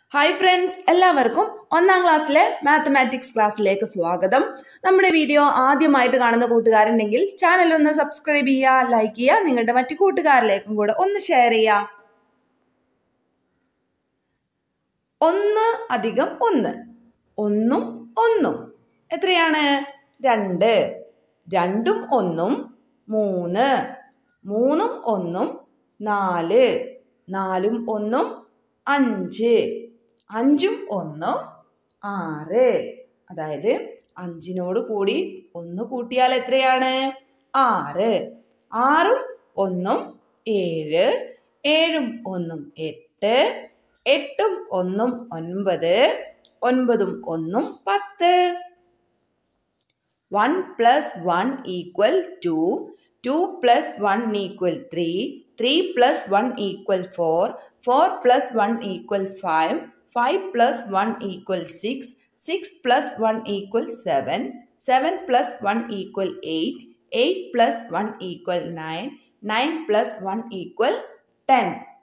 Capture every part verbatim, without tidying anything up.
Hi friends, എല്ലാവർക്കും ഒന്നാം ക്ലാസ്സിലെ മാത്തമാറ്റിക്സ് ക്ലാസ്സിലേക്ക് സ്വാഗതം. നമ്മുടെ വീഡിയോ ആദ്യമായിട്ട് കാണുന്ന കൂട്ടുകാരുണ്ടെങ്കിൽ ചാനൽ ഒന്ന് സബ്സ്ക്രൈബ് ചെയ്യുക, ലൈക്ക് ചെയ്യുക, നിങ്ങളുടെ മറ്റു കൂട്ടുകാരിലേക്കും കൂടെ ഒന്ന് ഷെയർ ചെയ്യുക. ഒന്ന് അധികം ഒന്ന്, ഒന്നും ഒന്നും എത്രയാണ്? രണ്ട്. രണ്ടും ഒന്നും മൂന്ന്, മൂന്നും ഒന്നും നാല്, നാലും ഒന്നും അഞ്ച്, അഞ്ചും ഒന്നും ആറ്. അതായത് അഞ്ചിനോട് കൂടി ഒന്ന് കൂട്ടിയാൽ എത്രയാണ്? ആറ്. ആറും ഒന്നും ഏഴ്, ഏഴും ഒന്നും എട്ട്, എട്ടും ഒന്നും ഒൻപത്, ഒൻപതും ഒന്നും പത്ത്. One plus one equal two, two plus one equal three, three plus one equal four, four plus one equal five, five plus one equal six, six plus one equal seven, seven plus one equal eight, eight plus one equal nine, nine plus one equal ten.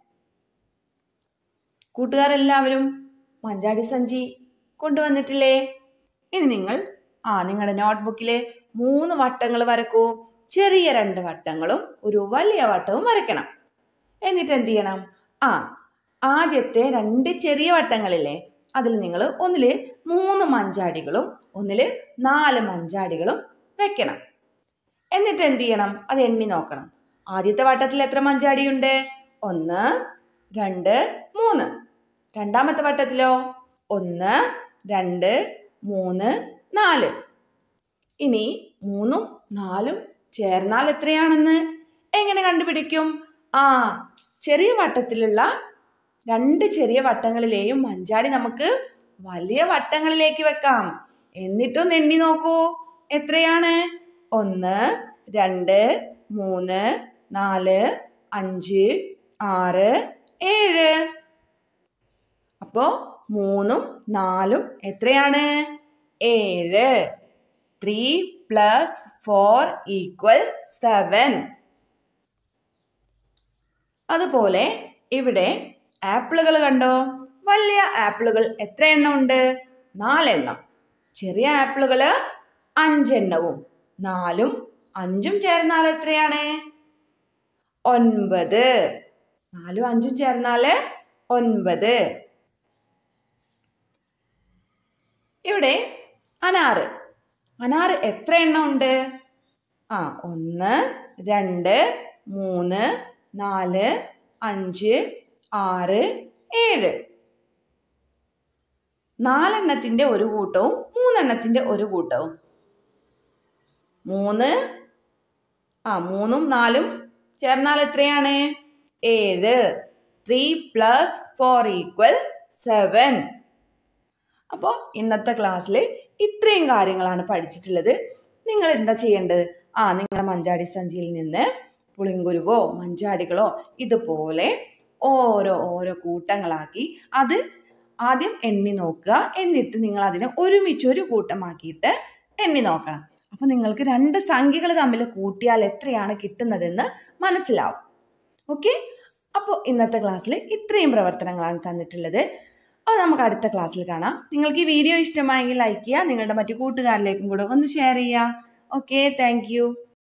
കൂട്ടുകാരെല്ലാവരും മഞ്ചാടി സഞ്ചി കൊണ്ടുവന്നിട്ടില്ലേ? ഇനി നിങ്ങൾ ആ നിങ്ങളുടെ നോട്ട്ബുക്കിലെ മൂന്ന് വട്ടങ്ങൾ വരക്കൂ. ചെറിയ രണ്ട് വട്ടങ്ങളും ഒരു വലിയ വട്ടവും വരയ്ക്കണം. എന്നിട്ട് എന്ത് ചെയ്യണം? ആ ആദ്യത്തെ രണ്ട് ചെറിയ വട്ടങ്ങളില്ലേ, അതിൽ നിങ്ങൾ ഒന്നില് മൂന്ന് മഞ്ചാടികളും ഒന്നില് നാല് മഞ്ചാടികളും വെക്കണം. എന്നിട്ട് എന്ത് ചെയ്യണം? അത് എണ്ണി നോക്കണം. ആദ്യത്തെ വട്ടത്തിൽ എത്ര മഞ്ചാടിയുണ്ട്? ഒന്ന്, രണ്ട്, മൂന്ന്. രണ്ടാമത്തെ വട്ടത്തിലോ? ഒന്ന്, രണ്ട്, മൂന്ന്, നാല്. ഇനി മൂന്നും നാലും ചേർന്നാൽ എത്രയാണെന്ന് എങ്ങനെ കണ്ടുപിടിക്കും? ആ ചെറിയ വട്ടത്തിലുള്ള രണ്ട് ചെറിയ വട്ടങ്ങളിലെയും മഞ്ചാടി നമുക്ക് വലിയ വട്ടങ്ങളിലേക്ക് വെക്കാം. എന്നിട്ടൊന്ന് എണ്ണി നോക്കൂ, എത്രയാണ്? ഒന്ന്, രണ്ട്, മൂന്ന്, നാല്, അഞ്ച്, ആറ്, ഏഴ്. അപ്പോ മൂന്നും നാലും എത്രയാണ്? ഏഴ്. Three plus four equal seven. അതുപോലെ ഇവിടെ ആപ്പിളുകൾ കണ്ടോ? വലിയ ആപ്പിളുകൾ എത്ര എണ്ണം ഉണ്ട്? നാലെണ്ണം. ചെറിയ ആപ്പിളുകള് അഞ്ചെണ്ണവും. നാലും അഞ്ചും ചേർന്നാൽ എത്രയാണ്? ഒൻപത്. നാലും അഞ്ചും ചേർന്നാല് ഒൻപത്. ഇവിടെ അനാറ്, അനാറ് എത്ര എണ്ണം ഉണ്ട്? ആ ഒന്ന്, രണ്ട്, മൂന്ന്, നാല്, അഞ്ച്, ആറ്, ഏഴ്. നാലെണ്ണത്തിന്റെ ഒരു കൂട്ടവും മൂന്നെണ്ണത്തിന്റെ ഒരു കൂട്ടവും. മൂന്ന് ആ മൂന്നും നാലും ചേർന്നാൽ എത്രയാണ്? ഏഴ്. Three plus four equal seven. അപ്പോൾ ഇന്നത്തെ ക്ലാസ്സിൽ ഇത്രയും കാര്യങ്ങളാണ് പഠിച്ചിട്ടുള്ളത്. നിങ്ങൾ എന്താ ചെയ്യേണ്ടത്? ആ നിങ്ങളുടെ മഞ്ചാടി സഞ്ചിയിൽ നിന്ന് പുളിങ്കുരുവോ മഞ്ചാടികളോ ഇതുപോലെ ഓരോ ഓരോ കൂട്ടങ്ങളാക്കി അത് ആദ്യം എണ്ണി നോക്കുക. എന്നിട്ട് നിങ്ങൾ അതിനെ ഒരുമിച്ച് ഒരു കൂട്ടമാക്കിയിട്ട് എണ്ണി നോക്കണം. അപ്പോൾ നിങ്ങൾക്ക് രണ്ട് സംഖ്യകൾ തമ്മിൽ കൂട്ടിയാൽ എത്രയാണ് കിട്ടുന്നതെന്ന് മനസ്സിലാവും. ഓക്കെ, അപ്പോൾ ഇന്നത്തെ ക്ലാസ്സിൽ ഇത്രയും പ്രവർത്തനങ്ങളാണ് തന്നിട്ടുള്ളത്. അത് നമുക്ക് അടുത്ത ക്ലാസ്സിൽ കാണാം. നിങ്ങൾക്ക് ഈ വീഡിയോ ഇഷ്ടമായെങ്കിൽ ലൈക്ക് ചെയ്യുക, നിങ്ങളുടെ മറ്റു കൂട്ടുകാരിലേക്കും കൂടെ ഒന്ന് ഷെയർ ചെയ്യുക. Okay, thank U.